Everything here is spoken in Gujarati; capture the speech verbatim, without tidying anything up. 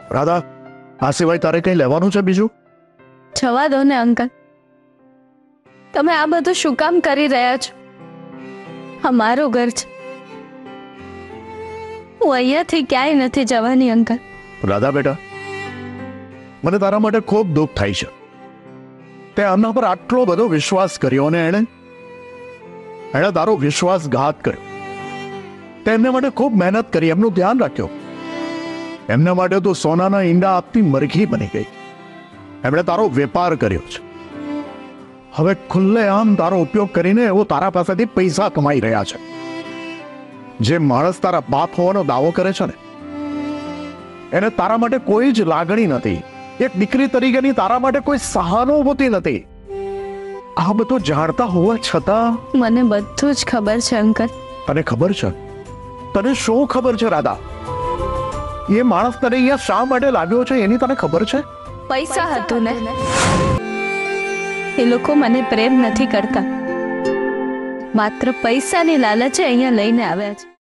રાધા, આ સિવાય તારે કંઈ લેવાનું છે બીજું? જવા દો ને અંકલ, તમે આ બધું શું કામ કરી રહ્યા છો? આ મારું ઘર છે, હું અહીંયાથી ક્યાંય નથી જવાની અંકલ. રાધા બેટા, મને તારા માટે ખૂબ દુઃખ થાય છે. તે આમના પર આટલો બધો વિશ્વાસ કર્યો અને એણે એણે તારો વિશ્વાસઘાત કર્યો. તે એમને માટે ખૂબ મહેનત કરી, એમનું ધ્યાન રાખ્યો. એમના માટે તો સોનાના ઈંડા આપતી મરઘી બની ગઈ. એમણે તારો વેપાર કર્યો છે. હવે ખુલ્લેઆમ તારો ઉપયોગ કરીને એવો તારા પાસેથી પૈસા કમાઈ રહ્યા છે. જે માણસ તારા બાપ હોવાનો દાવો કરે છે ને, એને તારા માટે કોઈ જ લાગણી નથી. એક દીકરી તરીકેની તારા માટે કોઈ સહાનુભૂતિ નથી. આ બધું જાણતા હોવા છતાં મને બધું જ ખબર છે અંકલ. તને ખબર છે? તને શું ખબર છે રાધા? એ માણસ તને અહીંયા શા માટે લાગ્યો છે એની તને ખબર છે? પૈસા હતું ને. એ લોકો મને પ્રેમ નથી કરતા, માત્ર પૈસાની લાલચે અહીંયા લઈને આવ્યા છે.